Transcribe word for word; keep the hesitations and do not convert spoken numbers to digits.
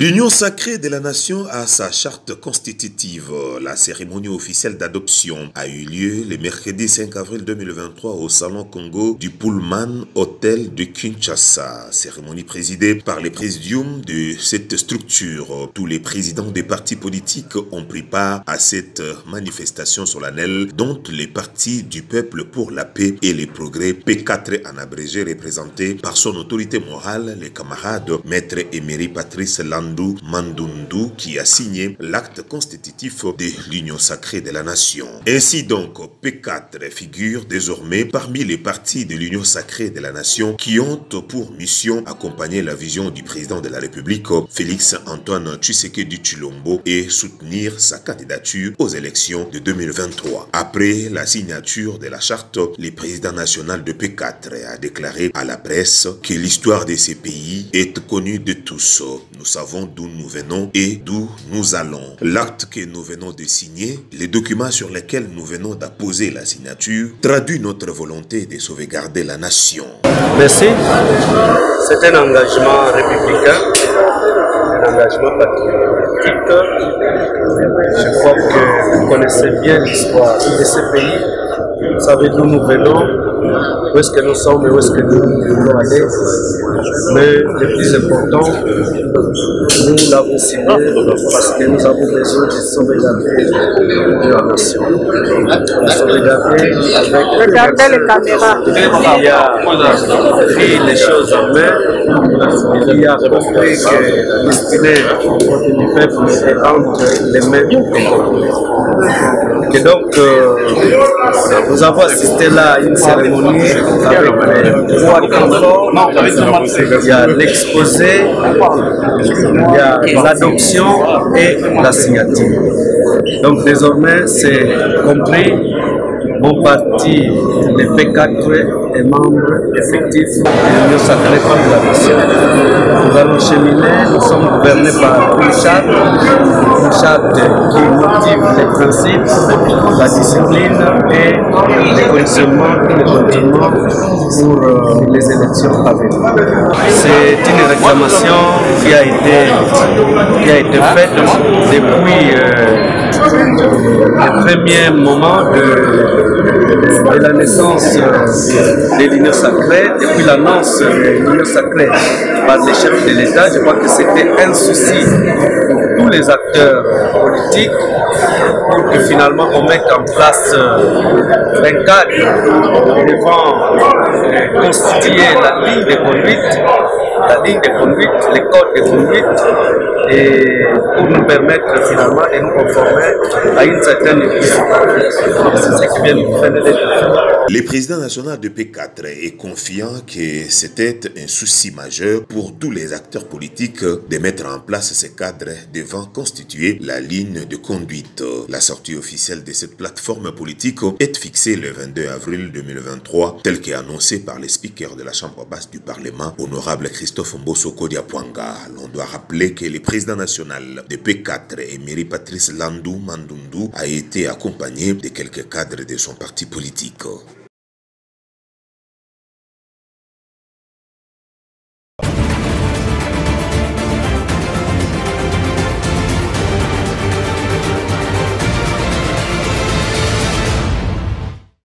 L'Union sacrée de la nation a sa charte constitutive. La cérémonie officielle d'adoption a eu lieu le mercredi cinq avril deux mille vingt-trois au Salon Congo du Pullman Hotel de Kinshasa. Cérémonie présidée par le présidium de cette structure. Tous les présidents des partis politiques ont pris part à cette manifestation solennelle dont les partis du peuple pour la paix et les progrès P quatre en abrégé représenté par son autorité morale, les camarades Maître Emery Patrice Landou Mandundu qui a signé l'acte constitutif de l'Union sacrée de la nation. Ainsi donc, P quatre figure désormais parmi les partis de l'Union sacrée de la nation qui ont pour mission accompagner la vision du président de la République, Félix Antoine Tshisekedi Tshilombo, et soutenir sa candidature aux élections de deux mille vingt-trois. Après la signature de la charte, le président national de P quatre a déclaré à la presse que l'histoire de ces pays est connue de tous. Nous savons d'où nous venons et d'où nous allons. L'acte que nous venons de signer, les documents sur lesquels nous venons d'apposer la signature, traduit notre volonté de sauvegarder la nation. Merci. C'est un engagement républicain, un engagement patriotique. Je crois que vous connaissez bien l'histoire de ce pays. Vous savez d'où nous venons, où est-ce que nous sommes et où est-ce que nous voulons aller. Mais le plus important, nous l'avons signé parce que nous avons besoin de sauvegarder la nation. Sauvegarder avec... Regardez les caméras. Il y a pris les choses en main. Il y a compris que la destinée du peuple est entre les mains du peuple. Et donc, euh, nous avons assisté là à une cérémonie avec les trois canons. Il y a l'exposé, il y a l'adoption et la signature. Donc désormais, c'est compris. Mon parti, le P quatre, est membre effectif de l'Union sacrée de la nation. Nous allons cheminer, nous sommes gouvernés par une charte, une charte qui motive les principes, la discipline et les conditionnements et les conditionnements pour euh, les élections à venir. C'est une réclamation qui a été, qui a été faite depuis euh, le premier moment de de la naissance de l'Union sacrée, depuis l'annonce de l'Union sacrée par les chefs de l'État. Je crois que c'était un souci pour tous les acteurs politiques pour que finalement on mette en place un cadre devant constituer la ligne de conduite, la ligne de conduite, les codes de conduite, et pour nous permettre finalement de nous conformer à une certaine équipe. C'est ce qui vient nous faire de Le président national de P quatre est confiant que c'était un souci majeur pour tous les acteurs politiques de mettre en place ce cadre devant constituer la ligne de conduite. La sortie officielle de cette plateforme politique est fixée le vingt-deux avril deux mille vingt-trois, tel qu'annoncé par le speaker de la Chambre basse du Parlement, honorable Christophe Mbosoko Diapwanga. L'on doit rappeler que le président national de P quatre, Emery Patrice Landou Mandundu, a été accompagné de quelques cadres de son parti politique.